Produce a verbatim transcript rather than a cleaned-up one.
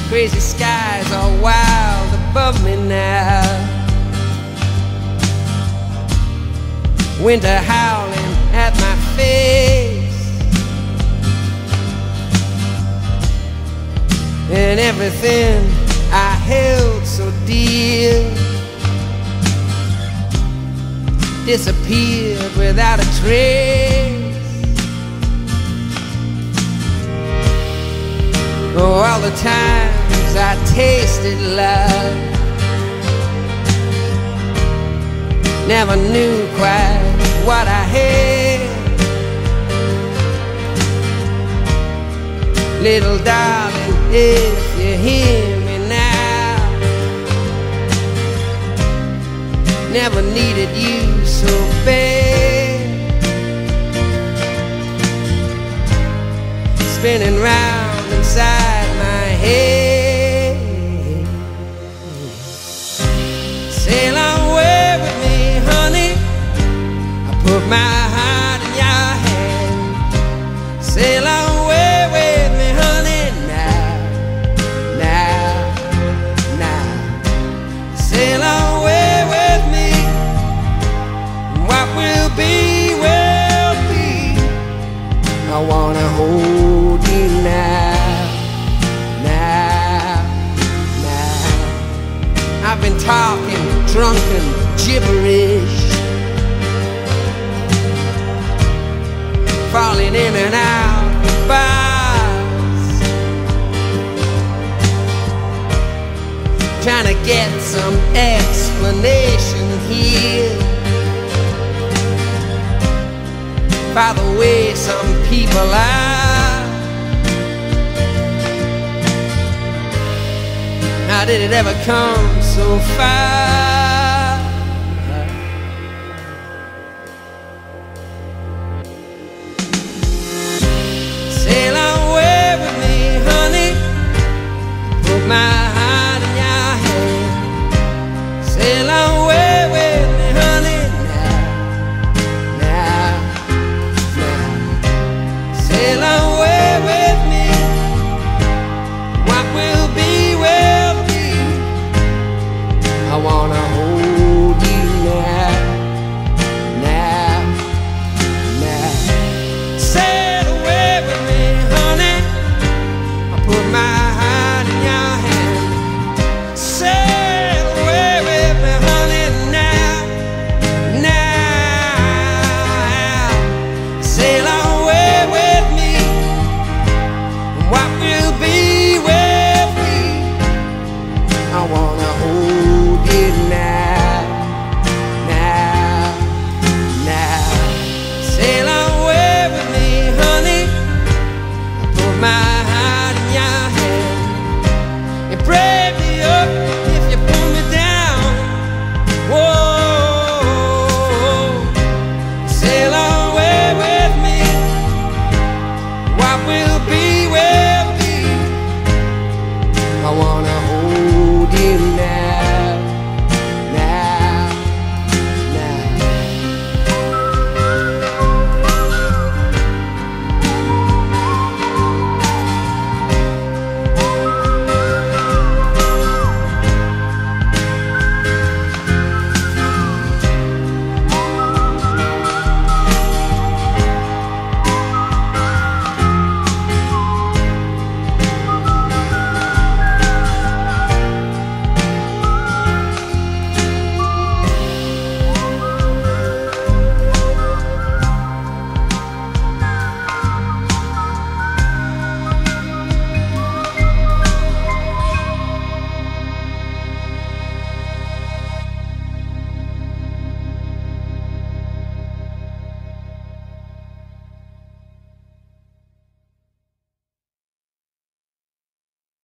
Crazy skies are wild above me now. Winter howling at my face, and everything I held so dear disappeared without a trace. Oh, all the times I tasted love, never knew quite what I had. Little darling, if you hear me now, never needed you so bad. Spinning round inside my head, sail away with me, honey. I put my heart in your hand. Sail away with me, honey, now, now, now. Sail away with me. What will be, will be. I wanna hold you now, now, now. I've been talking drunken gibberish, falling in and out of bars, trying to get some explanation here by the way some people are. How did it ever come so far?